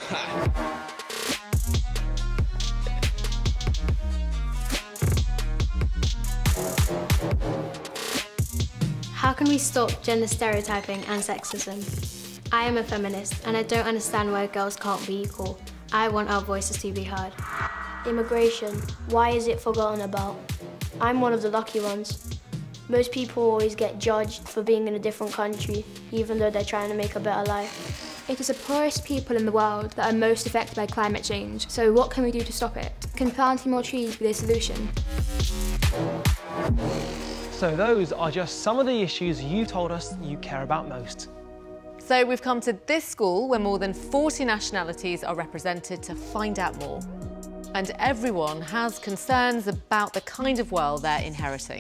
How can we stop gender stereotyping and sexism? I am a feminist and I don't understand why girls can't be equal. I want our voices to be heard. Immigration, why is it forgotten about? I'm one of the lucky ones. Most people always get judged for being in a different country, even though they're trying to make a better life. It is the poorest people in the world that are most affected by climate change, so what can we do to stop it? Can planting more trees be the solution? So those are just some of the issues you told us you care about most. So we've come to this school where more than 40 nationalities are represented to find out more. And everyone has concerns about the kind of world they're inheriting.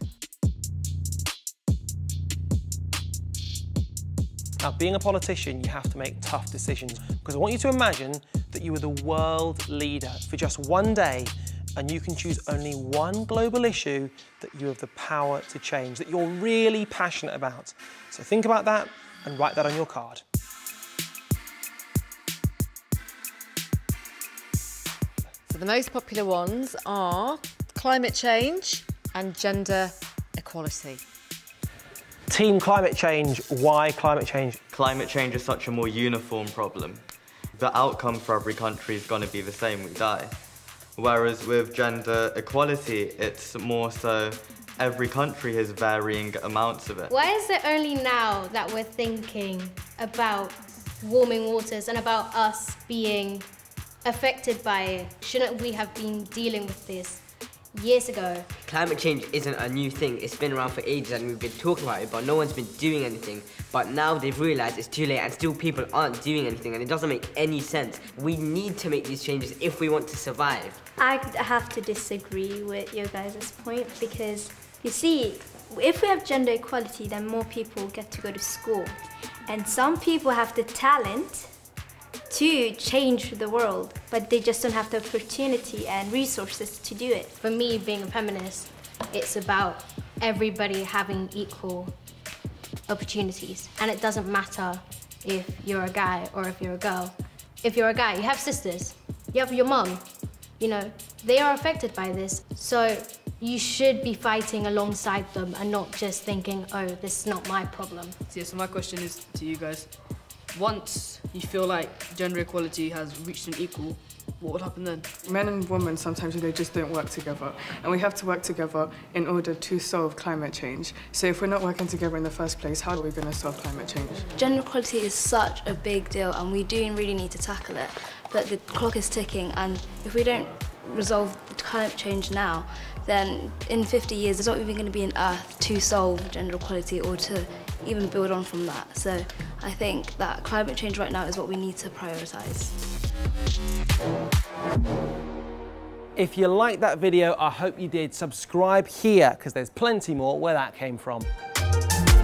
Now, being a politician, you have to make tough decisions, because I want you to imagine that you are the world leader for just one day and you can choose only one global issue that you have the power to change, that you're really passionate about. So think about that and write that on your card. So the most popular ones are climate change and gender equality. Team climate change, why climate change? Climate change is such a more uniform problem. The outcome for every country is going to be the same, we die. Whereas with gender equality, it's more so every country has varying amounts of it. Why is it only now that we're thinking about warming waters and about us being affected by it? Shouldn't we have been dealing with this years ago? Climate change isn't a new thing. It's been around for ages and we've been talking about it, but no one's been doing anything. But now they've realised it's too late and still people aren't doing anything, and it doesn't make any sense. We need to make these changes if we want to survive. I have to disagree with your guys' point, because you see, if we have gender equality, then more people get to go to school. And some people have the talent to change the world, but they just don't have the opportunity and resources to do it. For me, being a feminist, it's about everybody having equal opportunities. And it doesn't matter if you're a guy or if you're a girl. If you're a guy, you have sisters, you have your mum, you know, they are affected by this. So you should be fighting alongside them and not just thinking, oh, this is not my problem. So my question is to you guys. Once you feel like gender equality has reached an equal, what would happen then? Men and women sometimes just don't work together, and we have to work together in order to solve climate change. So if we're not working together in the first place, how are we going to solve climate change? Gender equality is such a big deal and we do really need to tackle it, but the clock is ticking, and if we don't resolve climate change now, then in 50 years there's not even going to be an earth to solve gender equality or to even build on from that. So I think that climate change right now is what we need to prioritise. If you liked that video, I hope you did. Subscribe here, because there's plenty more where that came from.